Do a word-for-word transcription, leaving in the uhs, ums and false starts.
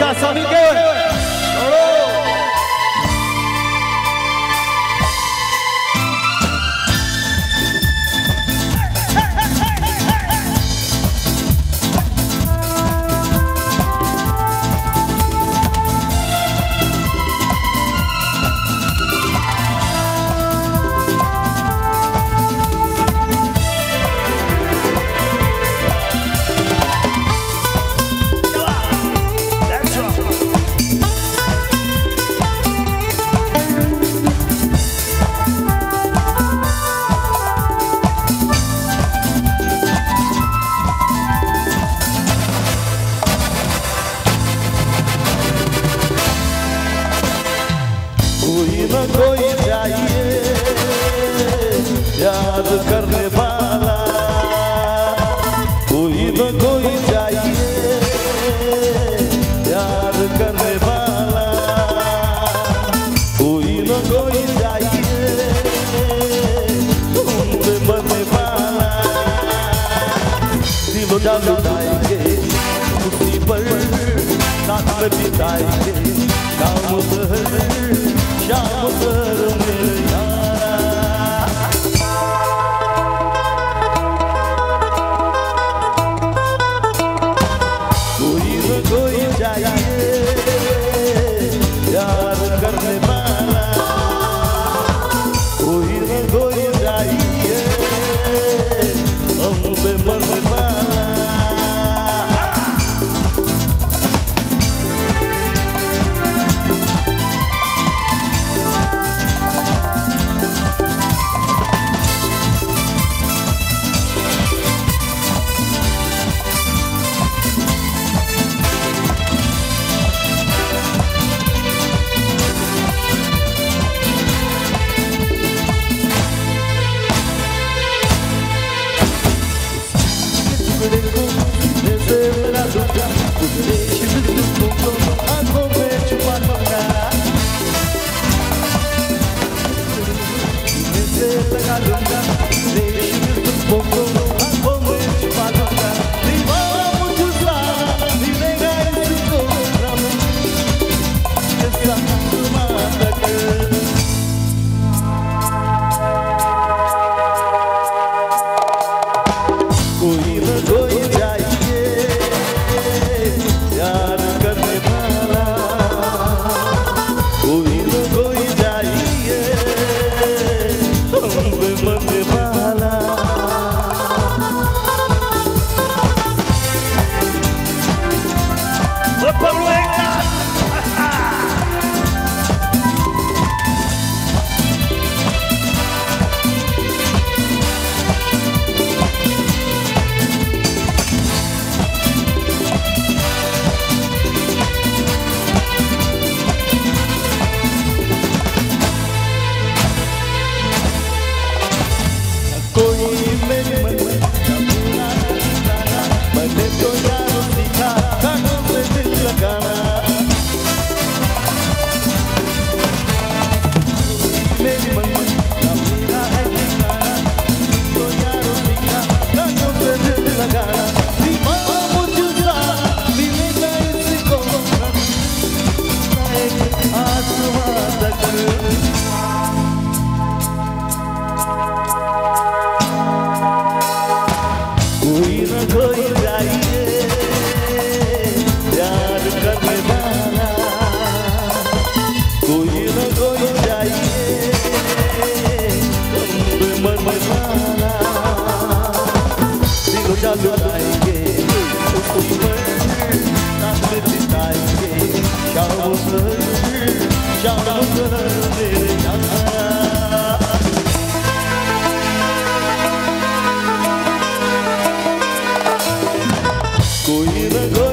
साथ सब मिलके कोई चाहिए याद करने वाला, कोई न कोई चाहिए याद करने वाला, कोई न कोई चाहिए तुमसे बनने वाला। दिलो जान लुटाएंगे उसी पर साथ में बिताएंगे शाम भर शाम भर मेरे यारा। कोई न कोई चाहिए याद करने वाला, कोई न कोई चाहिए हम पे मरने वाला। कोई न कोई